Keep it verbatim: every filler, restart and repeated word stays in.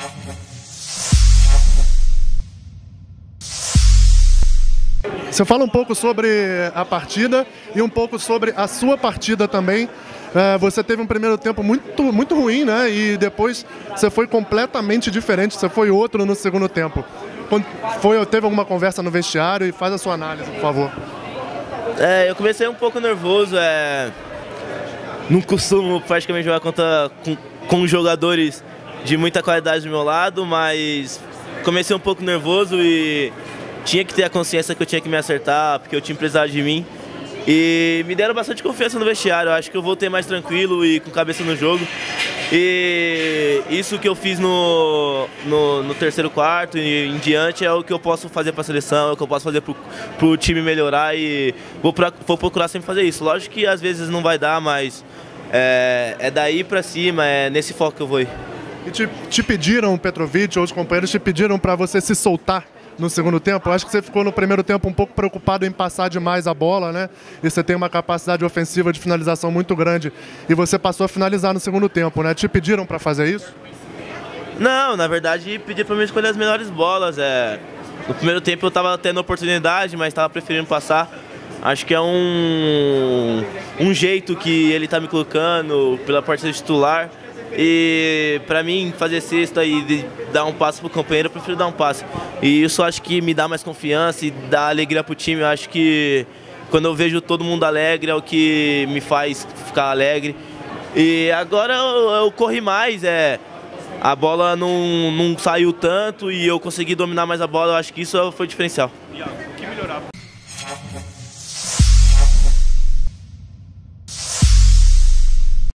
Você fala um pouco sobre a partida e um pouco sobre a sua partida também. É, você teve um primeiro tempo muito, muito ruim, né? E depois você foi completamente diferente, você foi outro no segundo tempo. Foi, teve alguma conversa no vestiário? E faz a sua análise, por favor. É, eu comecei um pouco nervoso, é... não costumo praticamente jogar contra, com, com jogadores de muita qualidade do meu lado, mas comecei um pouco nervoso e tinha que ter a consciência que eu tinha que me acertar, porque o time precisava de mim. E me deram bastante confiança no vestiário, eu acho que eu voltei mais tranquilo e com cabeça no jogo. E isso que eu fiz no, no, no terceiro quarto e em diante é o que eu posso fazer para a seleção, é o que eu posso fazer para o time melhorar e vou, pra, vou procurar sempre fazer isso. Lógico que às vezes não vai dar, mas é, é daí para cima, é nesse foco que eu vou ir. E te, te pediram, o Petrovic ou os companheiros te pediram para você se soltar no segundo tempo? Eu acho que você ficou no primeiro tempo um pouco preocupado em passar demais a bola, né? E você tem uma capacidade ofensiva de finalização muito grande e você passou a finalizar no segundo tempo, né? Te pediram para fazer isso? Não, na verdade pediram para mim escolher as melhores bolas. É... No primeiro tempo eu estava tendo oportunidade, mas estava preferindo passar. Acho que é um, um jeito que ele está me colocando pela partida titular. E para mim fazer cesta e de dar um passo pro companheiro, eu prefiro dar um passe. E isso acho que me dá mais confiança e dá alegria pro time. Eu acho que quando eu vejo todo mundo alegre é o que me faz ficar alegre. E agora eu, eu corri mais, é, a bola não, não saiu tanto e eu consegui dominar mais a bola. Eu acho que isso foi o diferencial.